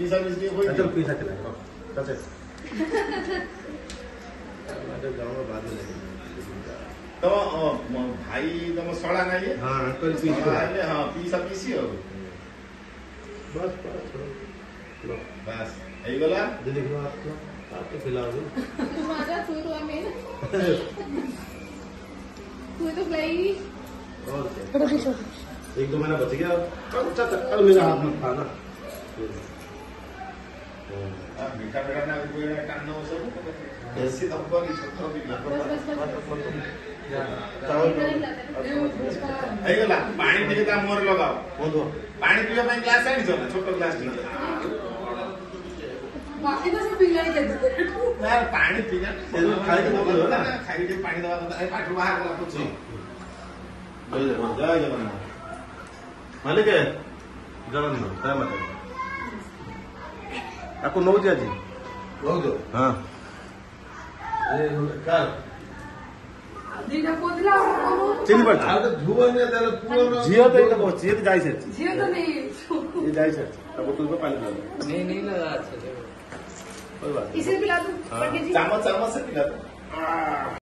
पीसा इसलिए कोई चल पीसा खिलाएगा चाचा बाद में तो भाई तुम सड़ा नहीं है। हाँ अंकल पीस हाँ पीसा पीसी हो बस बस यही गला देख लो आपको खिलाओ तुम्हारा तू तो मेन तू तो फ्लाई और क्या एक दो महीना बच गया कल मेरा हाथ मत खाना मीठा मीठा ना टानो सब ऐसे तो ऊपर ही छोटा भी गला पानी पीके ता मोर लगाओ पानी पीवा ପାଇଁ ग्लास आनी छ ना छोटा ग्लास बाकी तो सब पिघला ही देते ना पानी पीना खाई के ना खाई के पानी दवा ए पाठ बाहर गला कुछ जय जगन्नाथ मालिक जगन्नाथ काय मत आपको नौ दिया जी हाँ दीदा कोदला चिनी पड़ता धुआ ने दे पूरा जियो तो इतना बहुत जियो तो जाई से जियो तो नहीं ये जाई से अब तो उसमें पानी डालो नहीं लगा अच्छा कोई बात इसे पिला दूं चम्मच से पिला दो।